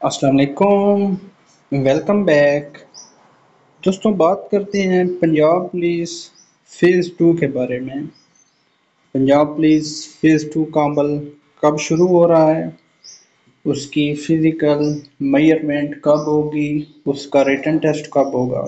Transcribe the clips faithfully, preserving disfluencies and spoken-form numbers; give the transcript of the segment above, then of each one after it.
अस्सलाम वालेकुम, welcome back. दोस्तों, बात करते हैं पंजाब पुलिस फेज़ टू के बारे में। पंजाब पुलिस फेज़ टू का अमल कब शुरू हो रहा है, उसकी फिज़िकल मेजरमेंट कब होगी, उसका रिटन टेस्ट कब होगा।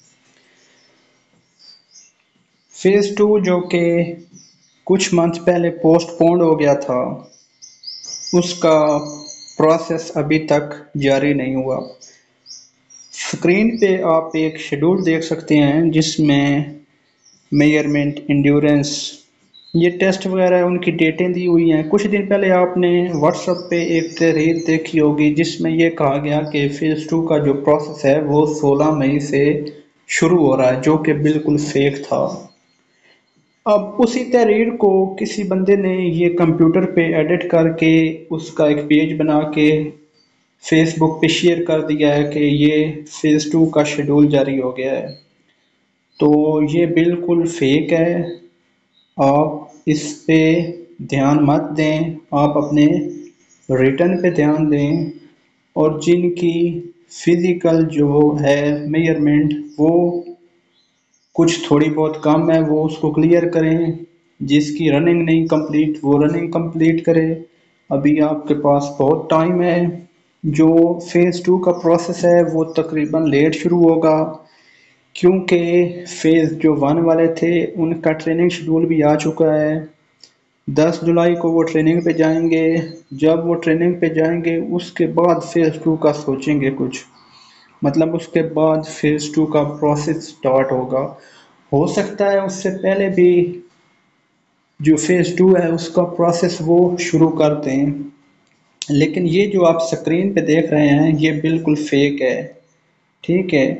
फेज़ टू जो कि कुछ मंथ पहले पोस्टपोन्ड हो गया था, उसका प्रोसेस अभी तक जारी नहीं हुआ। स्क्रीन पे आप एक शेड्यूल देख सकते हैं जिसमें मेजरमेंट, एंड्योरेंस, ये टेस्ट वगैरह उनकी डेटें दी हुई हैं। कुछ दिन पहले आपने व्हाट्सएप पे एक तहरीर देखी होगी जिसमें ये कहा गया कि फेज़ टू का जो प्रोसेस है वो सोलह मई से शुरू हो रहा है, जो कि बिल्कुल फेक था। अब उसी तहरीर को किसी बंदे ने ये कंप्यूटर पे एडिट करके उसका एक पेज बना के फेसबुक पे शेयर कर दिया है कि ये फेज़ टू का शेड्यूल जारी हो गया है। तो ये बिल्कुल फेक है। आप इस पे ध्यान मत दें, आप अपने रिटर्न पे ध्यान दें। और जिनकी फिजिकल जो है मेजरमेंट वो कुछ थोड़ी बहुत कम है वो उसको क्लियर करें। जिसकी रनिंग नहीं कंप्लीट वो रनिंग कंप्लीट करे। अभी आपके पास बहुत टाइम है। जो फेज़ टू का प्रोसेस है वो तकरीबन लेट शुरू होगा, क्योंकि फेज़ जो वन वाले थे उनका ट्रेनिंग शेड्यूल भी आ चुका है। दस जुलाई को वो ट्रेनिंग पे जाएंगे। जब वो ट्रेनिंग पे जाएंगे उसके बाद फेज़ टू का सोचेंगे कुछ, मतलब उसके बाद फेज़ टू का प्रोसेस स्टार्ट होगा। हो सकता है उससे पहले भी जो फेज़ टू है उसका प्रोसेस वो शुरू कर दें। लेकिन ये जो आप स्क्रीन पे देख रहे हैं ये बिल्कुल फेक है। ठीक है,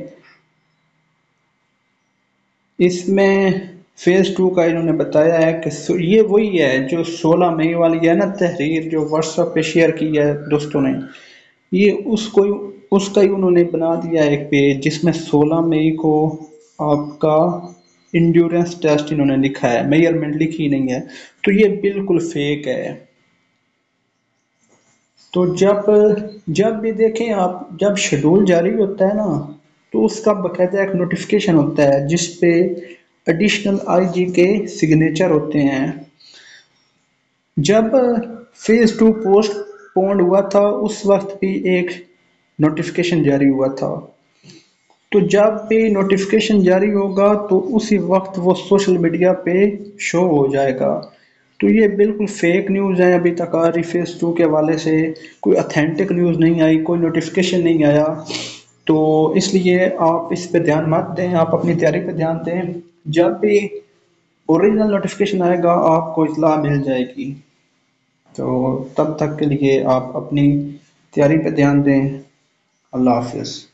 इसमें फेज़ टू का इन्होंने बताया है कि सो- ये वही है जो सोलह मई वाली है ना तहरीर, जो व्हाट्सएप पे शेयर की है दोस्तों ने। ये उसको उसका ही उन्होंने बना दिया है एक पेज जिसमें सोलह मई को आपका इंड्योरेंस टेस्ट इन्होंने लिखा है, मेजरमेंट लिखी नहीं है। तो ये बिल्कुल फेक है। तो जब जब भी देखें आप, जब शेड्यूल जारी होता है ना तो उसका बकायदा एक नोटिफिकेशन होता है जिस पे एडिशनल आईजी के सिग्नेचर होते हैं। जब फेज टू पोस्ट पोन्ड हुआ था उस वक्त भी एक नोटिफिकेशन जारी हुआ था। तो जब भी नोटिफिकेशन जारी होगा तो उसी वक्त वो सोशल मीडिया पे शो हो जाएगा। तो ये बिल्कुल फेक न्यूज़ है। अभी तक आ रही फेज टू के हवाले से कोई अथेंटिक न्यूज़ नहीं आई, कोई नोटिफिकेशन नहीं आया। तो इसलिए आप इस पे ध्यान मत दें, आप अपनी तैयारी पे ध्यान दें। जब भी ओरिजिनल नोटिफिकेशन आएगा आपको इत्तला मिल जाएगी। तो तब तक के लिए आप अपनी तैयारी पे ध्यान दें। अल्लाह हाफिज़।